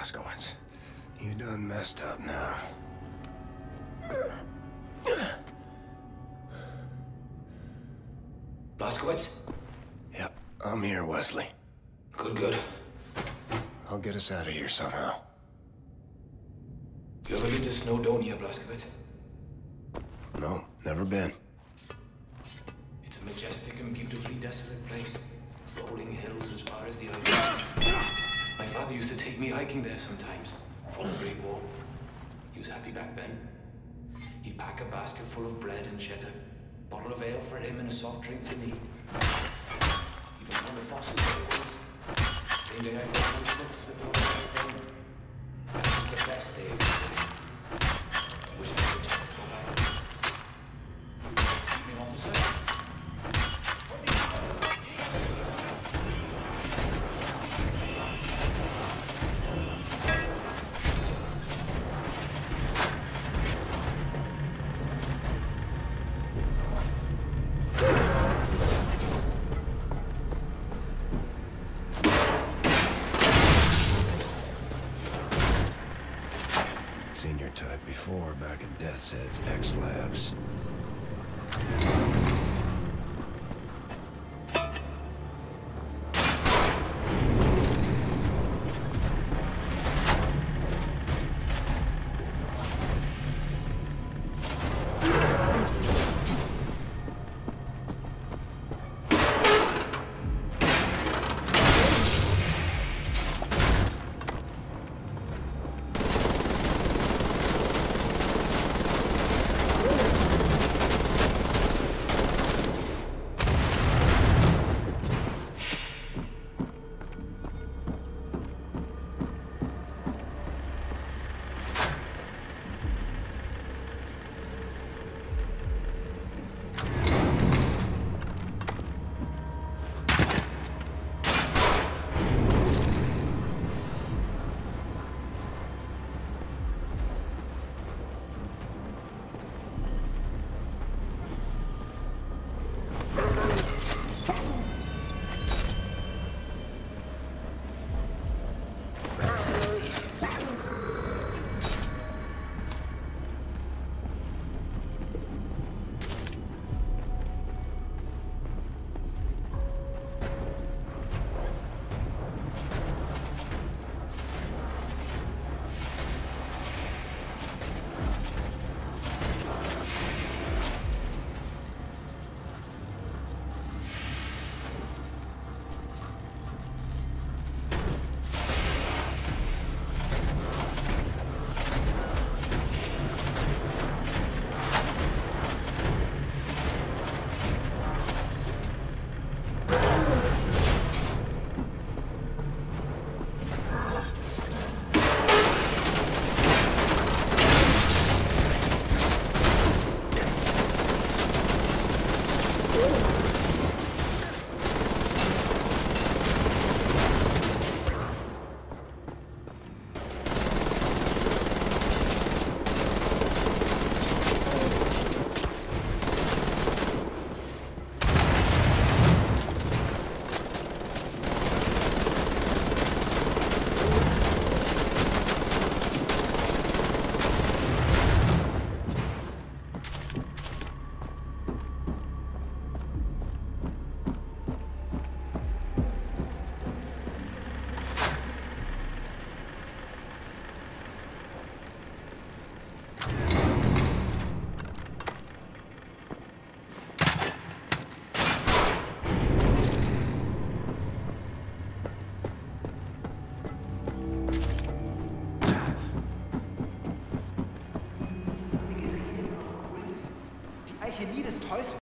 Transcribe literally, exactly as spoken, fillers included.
Blazkowicz. You done messed up now. Blazkowicz? Yep, I'm here, Wesley. Good, good. I'll get us out of here somehow. You ever been to Snowdonia, Blazkowicz? No, never been. It's a majestic and beautifully desolate place. Rolling hills as far as the eye. My father used to take me hiking there sometimes, before the Great War. He was happy back then. He'd pack a basket full of bread and cheddar, bottle of ale for him and a soft drink for me. Even found a fossil there once. Same day I got one six with all the day. That was the best day of the day. Wish I could just go back. Evening, officer. Seen your type before back in Death's Head's X-Labs. Alchemie des Teufels.